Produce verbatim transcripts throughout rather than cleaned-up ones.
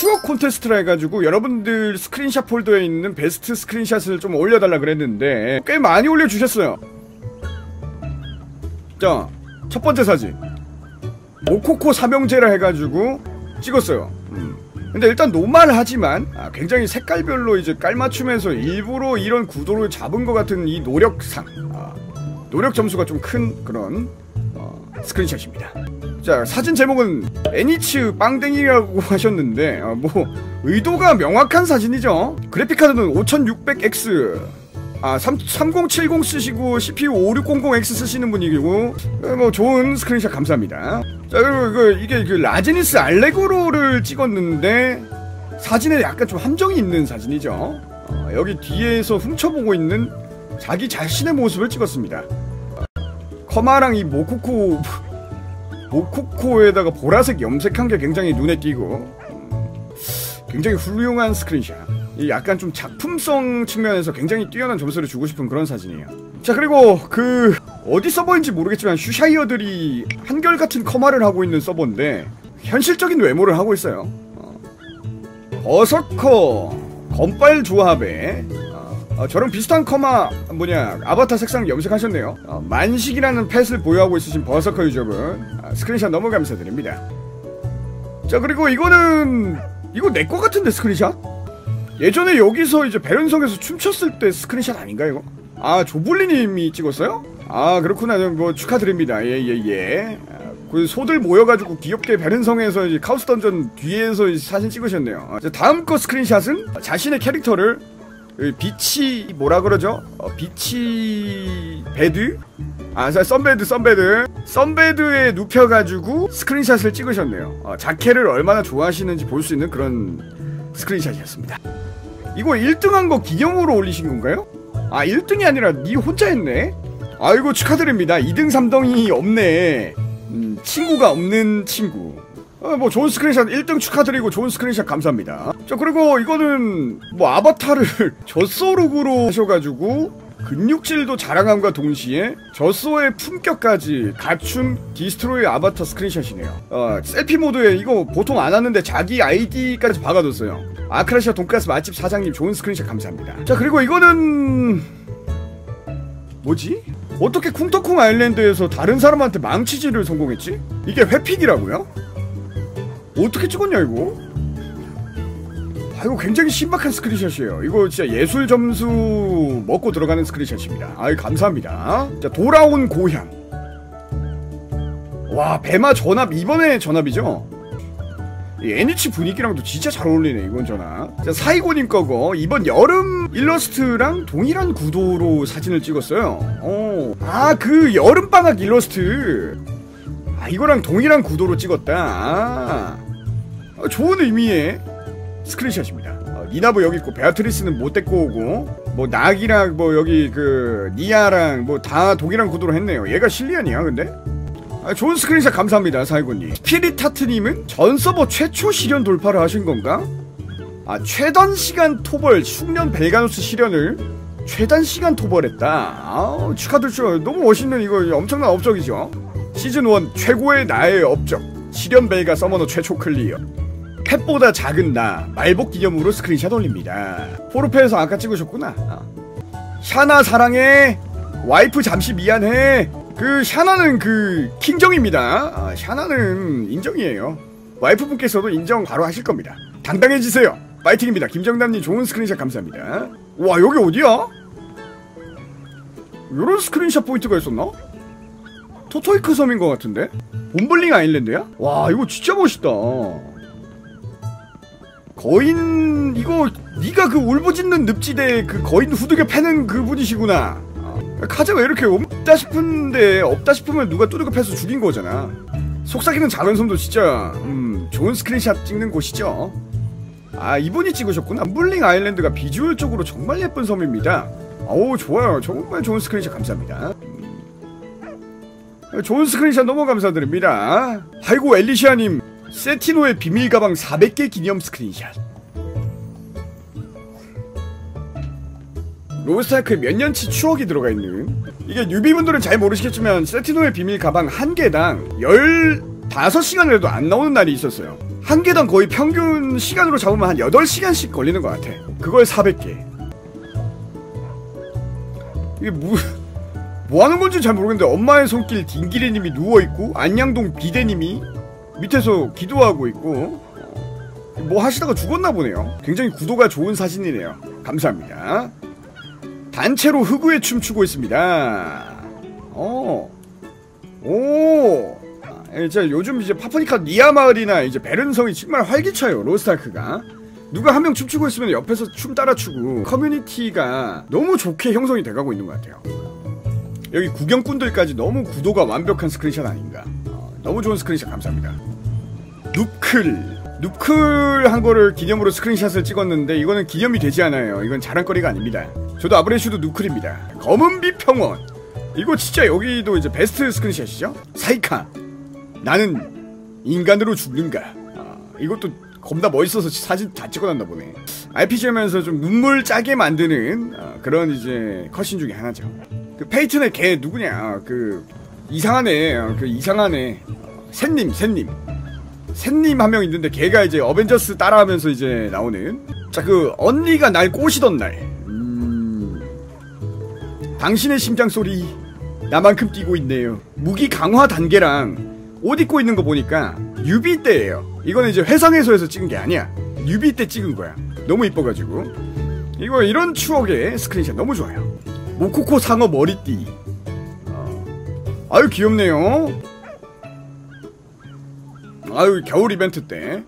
추억 콘테스트라 해가지고 여러분들 스크린샷 폴더에 있는 베스트 스크린샷을 좀 올려달라 그랬는데 꽤 많이 올려주셨어요. 자, 첫 번째 사진 모코코 삼형제라 해가지고 찍었어요. 음. 근데 일단 노멀하지만 아, 굉장히 색깔별로 이제 깔맞춤해서 일부러 이런 구도를 잡은 것 같은 이 노력상 아, 노력 점수가 좀 큰 그런 어, 스크린샷입니다. 자, 사진 제목은 애니츠 빵댕이라고 하셨는데 어, 뭐 의도가 명확한 사진이죠. 그래픽카드는 오천육백 엑스 아 삼공칠공 쓰시고 씨피유 오육공공 엑스 쓰시는 분이고 어, 뭐 좋은 스크린샷 감사합니다. 자, 그리고 그, 이게 그 라제니스 알레고로를 찍었는데 사진에 약간 좀 함정이 있는 사진이죠. 어, 여기 뒤에서 훔쳐보고 있는 자기 자신의 모습을 찍었습니다. 커마랑 이 모코코 모코코에다가 보라색 염색한 게 굉장히 눈에 띄고 음, 굉장히 훌륭한 스크린샷. 이 약간 좀 작품성 측면에서 굉장히 뛰어난 점수를 주고 싶은 그런 사진이에요. 자, 그리고 그 어디 서버인지 모르겠지만 슈샤이어들이 한결같은 커마를 하고 있는 서버인데 현실적인 외모를 하고 있어요. 어. 버서커 건빨 조합에 어, 어, 저랑 비슷한 커마 뭐냐 아바타 색상 염색하셨네요. 어, 만식이라는 펫을 보유하고 있으신 버서커 유저분 아, 스크린샷 너무 감사드립니다. 자, 그리고 이거는 이거 내 거 같은데 스크린샷? 예전에 여기서 이제 베른성에서 춤췄을 때 스크린샷 아닌가 이거? 아, 조블리님이 찍었어요? 아, 그렇구나. 뭐 축하드립니다. 예예예. 예, 예. 아, 그 소들 모여가지고 귀엽게 베른성에서 이제 카오스 던전 뒤에서 이제 사진 찍으셨네요. 아, 다음 거 스크린샷은 자신의 캐릭터를 비치 뭐라 그러죠? 어, 비치 베드? 아, 썬베드 썬베드 썬베드에 눕혀가지고 스크린샷을 찍으셨네요. 어, 자켓을 얼마나 좋아하시는지 볼 수 있는 그런 스크린샷이었습니다. 이거 일 등 한 거 기념으로 올리신 건가요? 아, 일 등이 아니라 니 혼자 했네? 아이고 축하드립니다. 이 등 삼 등이 없네. 음, 친구가 없는 친구. 어, 뭐 좋은 스크린샷 일 등 축하드리고 좋은 스크린샷 감사합니다. 자, 그리고 이거는 뭐 아바타를 젖소룩으로 하셔가지고 근육질도 자랑함과 동시에 젖소의 품격까지 갖춘 디스트로이 아바타 스크린샷이네요. 어, 셀피 모드에 이거 보통 안 하는데 자기 아이디까지 박아뒀어요. 아크라시아 돈가스 맛집 사장님 좋은 스크린샷 감사합니다. 자, 그리고 이거는 뭐지? 어떻게 쿵터쿵 아일랜드에서 다른 사람한테 망치질을 성공했지? 이게 회픽이라고요? 어떻게 찍었냐 이거? 아, 이거 굉장히 신박한 스크린샷이에요. 이거 진짜 예술 점수 먹고 들어가는 스크린샷입니다. 아이, 감사합니다. 자, 돌아온 고향. 와, 배마 전압, 이번에 전압이죠? 이 애니치 분위기랑도 진짜 잘 어울리네, 이번 전압. 자, 사이고님 거고, 이번 여름 일러스트랑 동일한 구도로 사진을 찍었어요. 어. 아, 그 여름방학 일러스트. 아, 이거랑 동일한 구도로 찍었다. 아, 아, 좋은 의미의 스크린샷입니다. 어, 니나브 여기 있고 베아트리스는 못 데리고 오고 뭐 낙이랑 뭐 여기 그 니아랑 뭐 다 동일한 구도로 했네요. 얘가 실리안이야 근데? 아, 좋은 스크린샷 감사합니다 사이고님. 스피릿하트님은 전 서버 최초 실현 돌파를 하신 건가? 아, 최단시간 토벌 숙련 벨가누스 실현을 최단시간 토벌했다. 아, 축하드리죠. 너무 멋있는 이거 엄청난 업적이죠. 시즌 일 최고의 나의 업적 실현 벨가 서머너 최초 클리어. 펫보다 작은 나 말복 기념으로 스크린샷 올립니다. 포르페에서 아까 찍으셨구나. 어. 샤나 사랑해. 와이프 잠시 미안해. 그 샤나는 그 킹정입니다. 아, 샤나는 인정이에요. 와이프분께서도 인정 바로 하실 겁니다. 당당해지세요. 파이팅입니다. 김정남님 좋은 스크린샷 감사합니다. 와, 여기 어디야? 요런 스크린샷 포인트가 있었나? 토토이크 섬인 것 같은데? 봄블링 아일랜드야? 와, 이거 진짜 멋있다. 거인 이거 니가 그 울부짖는 늪지대 그 거인 후드겨 패는 그 분이시구나. 아, 카제가 이렇게 없다 싶은데 없다 싶으면 누가 두들겨 패서 죽인 거잖아. 속삭이는 작은 섬도 진짜 음 좋은 스크린샷 찍는 곳이죠. 아, 이분이 찍으셨구나. 봄블링 아일랜드가 비주얼적으로 정말 예쁜 섬입니다. 어우, 좋아요. 정말 좋은 스크린샷 감사합니다. 음, 좋은 스크린샷 너무 감사드립니다. 아이고, 엘리시아님 세티노의 비밀 가방 사백 개 기념 스크린샷. 로스타크에 몇 년치 추억이 들어가 있는. 이게 뉴비분들은 잘 모르시겠지만 세티노의 비밀 가방 한 개당 열다섯 시간을 해도 안 나오는 날이 있었어요. 한 개당 거의 평균 시간으로 잡으면 한 여덟 시간씩 걸리는 것 같아. 그걸 사백 개. 이게 뭐, 뭐 하는 건지 잘 모르겠는데 엄마의 손길 딩기리님이 누워있고 안양동 비대님이 밑에서 기도하고 있고 뭐 하시다가 죽었나 보네요. 굉장히 구도가 좋은 사진이네요. 감사합니다. 단체로 흑우에 춤추고 있습니다. 어. 오. 이제 요즘 이제 파프니카 니아 마을이나 이제 베른성이 정말 활기차요. 로스트아크가. 누가 한 명 춤추고 있으면 옆에서 춤 따라 추고 커뮤니티가 너무 좋게 형성이 돼가고 있는 것 같아요. 여기 구경꾼들까지 너무 구도가 완벽한 스크린샷 아닌가. 어, 너무 좋은 스크린샷 감사합니다. 눕클 눕클 한 거를 기념으로 스크린샷을 찍었는데 이거는 기념이 되지 않아요. 이건 자랑거리가 아닙니다. 저도 아브레슈도 눕클입니다. 검은빛 평원. 이거 진짜 여기도 이제 베스트 스크린샷이죠. 사이카 나는 인간으로 죽는가. 아, 이것도 겁나 멋있어서 사진 다 찍어놨나 보네. 알피지 하면서 좀 눈물 짜게 만드는 어, 그런 이제 컷신 중에 하나죠. 그 페이튼의 걔 누구냐. 그 이상한 애, 어, 그 이상한 애 어, 샌님 샌님 샌님 한 명 있는데 걔가 이제 어벤져스 따라하면서 이제 나오는. 자, 그 언니가 날 꼬시던 날. 음... 당신의 심장 소리 나만큼 뛰고 있네요. 무기 강화 단계랑 옷 입고 있는 거 보니까 뉴비 때예요. 이거는 이제 회상에서에서 찍은 게 아니야. 뉴비 때 찍은 거야. 너무 이뻐가지고. 이거 이런 추억의 스크린샷 너무 좋아요. 모코코 상어 머리띠. 어. 아유 귀엽네요. 아유 겨울 이벤트 때.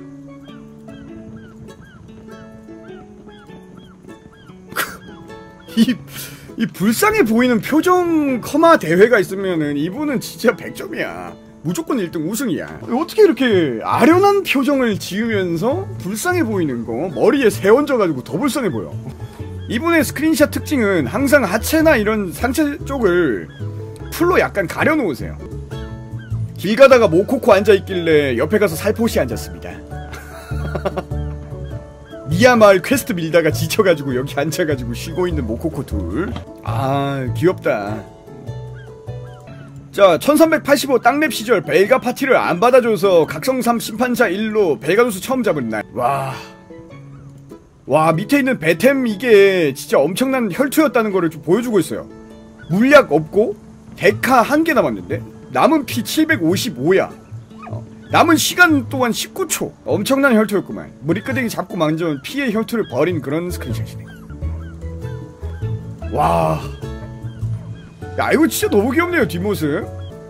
이, 이 불쌍해 보이는 표정 커마 대회가 있으면은 이분은 진짜 백 점이야. 무조건 일 등 우승이야. 어떻게 이렇게 아련한 표정을 지으면서 불쌍해 보이는 거 머리에 새 얹어가지고 더 불쌍해 보여. 이분의 스크린샷 특징은 항상 하체나 이런 상체 쪽을 풀로 약간 가려놓으세요. 길 가다가 모코코 앉아있길래 옆에 가서 살포시 앉았습니다. 니아 마을 퀘스트 밀다가 지쳐가지고 여기 앉아가지고 쉬고 있는 모코코 둘. 아 귀엽다. 자, 천삼백팔십오 땅랩 시절 벨가 파티를 안 받아줘서 각성삼 심판자 일로 벨가누스 처음 잡은 날. 와. 와, 밑에 있는 베템 이게 진짜 엄청난 혈투였다는 거를 좀 보여주고 있어요. 물약 없고 데카 한 개 남았는데 남은 피 칠백오십오야. 어. 남은 시간 또한 십구 초. 엄청난 혈투였구만. 머리끄댕이 잡고 만져온 피의 혈투를 벌인 그런 스크린샷이네. 와. 야 이거 진짜 너무 귀엽네요. 뒷모습.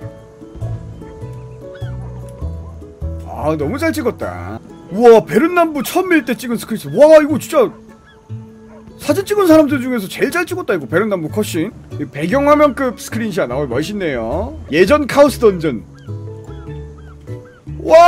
아 너무 잘 찍었다. 우와 베른남부 처음 밀 때 찍은 스크린샷. 와 이거 진짜 사진 찍은 사람들 중에서 제일 잘 찍었다. 이거 베른남부 컷신. 배경화면급 스크린샷. 어 멋있네요. 예전 카오스 던전. 와.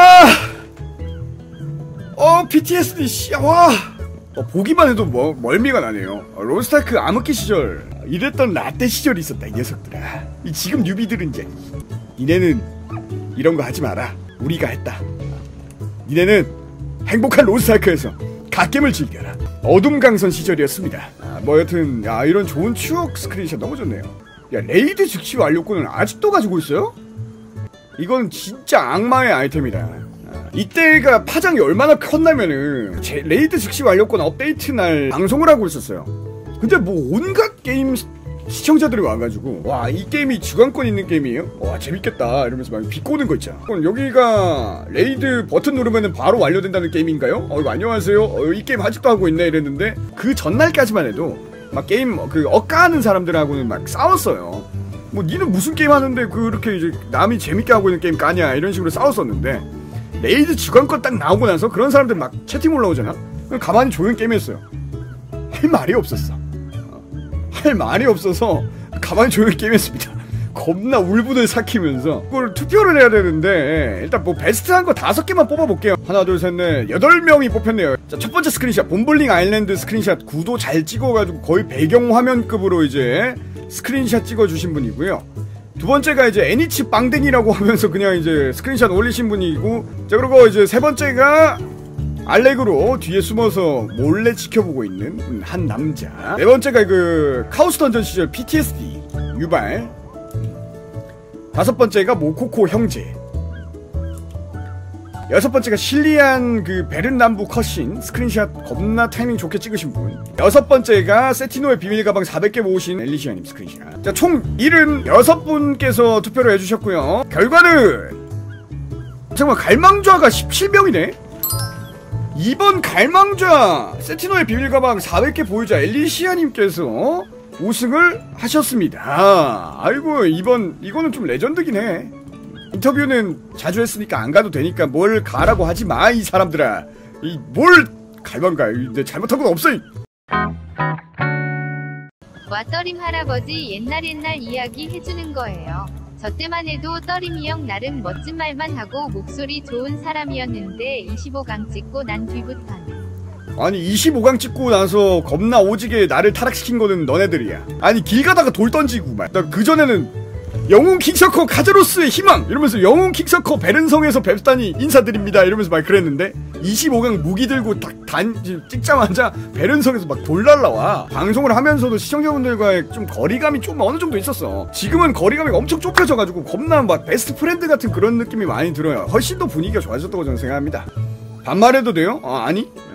어 피티에스디 씨. 와. 어, 보기만 해도 뭐, 멀미가 나네요. 어, 로스트아크 암흑기 시절 이랬던 라떼 시절이 있었다 이 녀석들아. 이 지금 뉴비들은 이제 니네는 이런 거 하지 마라. 우리가 했다. 니네는 행복한 로스트아크에서 갓겜을 즐겨라. 어둠강선 시절이었습니다. 아, 뭐 여튼 야 이런 좋은 추억 스크린샷 너무 좋네요. 야 레이드 즉시 완료권은 아직도 가지고 있어요? 이건 진짜 악마의 아이템이다. 이때가 파장이 얼마나 컸냐면은 제 레이드 즉시 완료권 업데이트 날 방송을 하고 있었어요. 근데 뭐 온갖 게임 시청자들이 와가지고 와 이 게임이 주관권 있는 게임이에요? 와 재밌겠다 이러면서 막 비꼬는 거 있잖아. 그럼 여기가 레이드 버튼 누르면은 바로 완료된다는 게임인가요? 어 이거 안녕하세요. 어, 이 게임 아직도 하고 있네 이랬는데 그 전날까지만 해도 막 게임 그 억까하는 사람들하고는 막 싸웠어요. 뭐 니는 무슨 게임 하는데 그렇게 이제 남이 재밌게 하고 있는 게임 까냐 이런 식으로 싸웠었는데 레이드 주관권 딱 나오고 나서 그런 사람들 막 채팅 올라오잖아? 가만히 조용 게임했어요. 할 말이 없었어. 할 말이 없어서 가만히 조용히 게임했습니다. 겁나 울분을 삭히면서 그걸 투표를 해야 되는데 일단 뭐 베스트한 거 다섯 개만 뽑아볼게요. 하나 둘 셋 넷 여덟 명이 뽑혔네요. 자, 첫 번째 스크린샷 봄블링 아일랜드 스크린샷 구도 잘 찍어가지고 거의 배경화면급으로 이제 스크린샷 찍어주신 분이고요. 두 번째가 이제 애니치 빵댕이라고 하면서 그냥 이제 스크린샷 올리신 분이고, 자 그리고 이제 세 번째가 알렉으로 뒤에 숨어서 몰래 지켜보고 있는 한 남자. 네 번째가 그 카오스 던전 시절 피티에스디 유발. 다섯 번째가 모코코 형제. 여섯 번째가 실리안 그 베른남부 컷신 스크린샷 겁나 타이밍 좋게 찍으신 분. 여섯 번째가 세티노의 비밀 가방 사백 개 모으신 엘리시아님 스크린샷. 자, 총 칠십육 분께서 투표를 해주셨고요. 결과는 정말 갈망좌가 십칠 명이네. 이번 갈망좌 세티노의 비밀 가방 사백 개 보유자 엘리시아님께서 우승을 하셨습니다. 아이고, 이번 이거는 좀 레전드긴 해. 인터뷰는 자주 했으니까 안 가도 되니까 뭘 가라고 하지 마, 이 사람들아. 이 뭘 갈망가? 내 잘못한 건 없어. 와떠림 할아버지 옛날 옛날 이야기 해주는 거예요. 저 때만 해도 떠림이 형 나름 멋진 말만 하고 목소리 좋은 사람이었는데 이십오 강 찍고 난 뒤부터는. 아니 이십오 강 찍고 나서 겁나 오지게 나를 타락시킨 거는 너네들이야. 아니 길 가다가 돌 던지고 막. 나 그전에는 영웅 킥서커 카제로스의 희망 이러면서 영웅 킥서커 베른성에서 뵙다니 인사드립니다 이러면서 막 그랬는데 이십오 강 무기 들고 딱 단 찍자마자 베른성에서 막 돌 날라와. 방송을 하면서도 시청자분들과의 좀 거리감이 좀 어느 정도 있었어. 지금은 거리감이 엄청 좁혀져가지고 겁나 막 베스트 프렌드 같은 그런 느낌이 많이 들어요. 훨씬 더 분위기가 좋아졌다고 저는 생각합니다. 반말해도 돼요? 아, 아니?